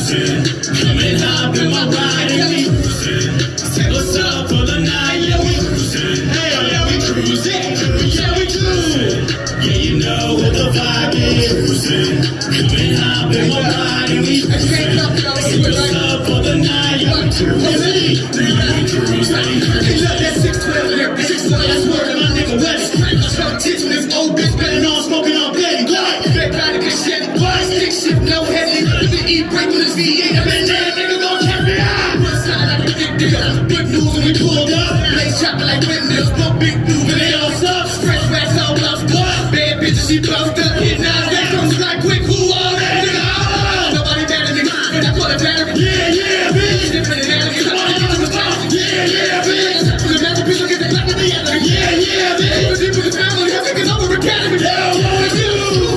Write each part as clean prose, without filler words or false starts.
cruising. Come and hop in my ride and we cruising. Say what's up for the night, yeah we cruising. Hey, yeah we cruising, yeah we cruising. Yeah, you know what the vibe is. Cruising. Come and hop in my ride and we cruising. Say what's up for the night, yeah we cruising. Yeah we cruising. Hey, look, that 612 there, 612, that's word of my nigga West. I start teaching this old bitch better on smoking on Betty Glock. Back by the cassette, bar, stick shift, no heavy. With the E-break with his V8, I'm in there, nigga gon' carry on. One side like a big deal, big news when we pulled up. Blaze chopping like windmills, pump big blue, but they all suck. Fresh rats all bluffed up, bad bitches she puffed up. Hitting out of that, comes like quick, who all that nigga? Nobody better than me, and I call it battery. Yeah, yeah, bitch. Different than that, because I'm on the top. Yeah, yeah, bitch. From the master people get the clap of the other. Yeah, yeah, bitch. Deep with the family, I'm thinking over academy. Yeah, what do?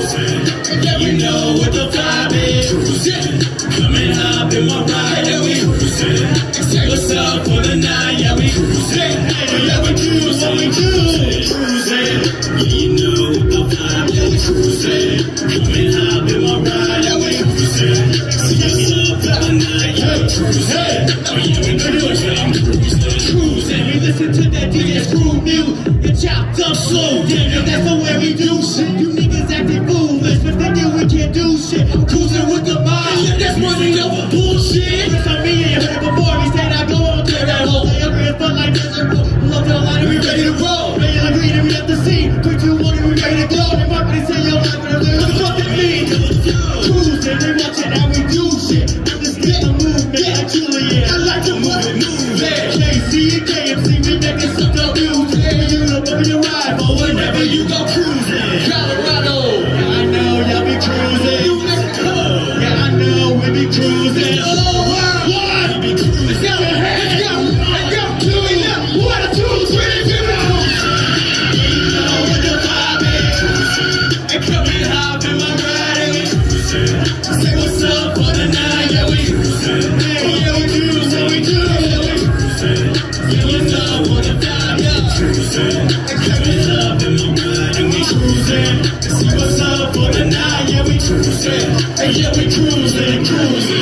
Yeah, we know what the vibe is. Cruising. Come and hop in my ride, yeah, we cruising. Say what's up for the night, yeah, we cruising. Hey, yeah, we cruising, we cruising. Yeah, you know what the vibe, yeah, we cruising. Come and hop in my ride, yeah, we cruising. Say what's up for the night, yeah, we cruising. Oh, yeah, we cruising, I'm cruising. Cruising, we listen to that DJ Screw music. It chopped up slow, yeah, that's the way we do shit. You niggas acting foolish, but thinking we can't do shit. I'm cruising with the mob, that's running over bullshit. So me ain't heard it before, he said I go on to that hole. They agree it's fun like this, love to the line and we ready to roll. Ready to agree and we have to see. 3, 2, 1 and we ready to go. They might be saying your life, but what the fuck it mean? Cruising, they watching how we do shit. I'm just getting a movement like Julian. I like to move it, KC and KMC, we making some dope music. You look up in your rifle whenever you go cruising. Colorado, yeah, I know y'all be cruising. New Mexico, yeah, I know we be cruising. Oh, what? We be cruising. Let's go ahead, let's go, let's go. 1, 2, 3, go. You know what the vibe is. And come and hop in my ride and we cruising. Say what's up for the night, yeah we cruising. Yeah, we cruising, we cruising. Yeah, you know what the vibe, yeah we cruising. And come and hop in my ride and we cruising. See what's up for the night, yeah we cruising. Hey, yeah we cruising, cruising.